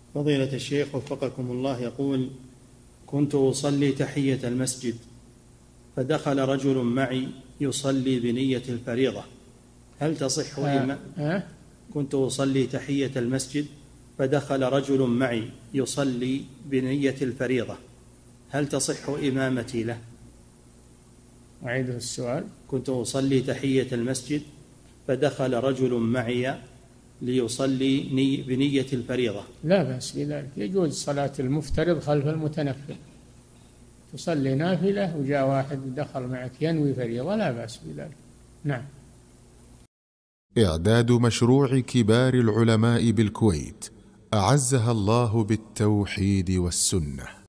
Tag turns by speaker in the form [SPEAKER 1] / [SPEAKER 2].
[SPEAKER 1] فضيلة الشيخ وفقكم الله، يقول: كنت أصلي تحية المسجد فدخل رجل معي يصلي بنية الفريضة، هل تصح كنت أصلي تحية المسجد فدخل رجل معي يصلي بنية الفريضة، هل تصح إمامتي له؟
[SPEAKER 2] أعيد السؤال.
[SPEAKER 1] كنت أصلي تحية المسجد فدخل رجل معي ليصلي بنية الفريضة.
[SPEAKER 2] لا بأس بذلك، يجوز صلاة المفترض خلف المتنفل، تصلي نافلة وجاء واحد دخل معك ينوي فريضة، لا بأس بذلك. نعم.
[SPEAKER 3] إعداد مشروع كبار العلماء بالكويت أعزها الله بالتوحيد والسنة.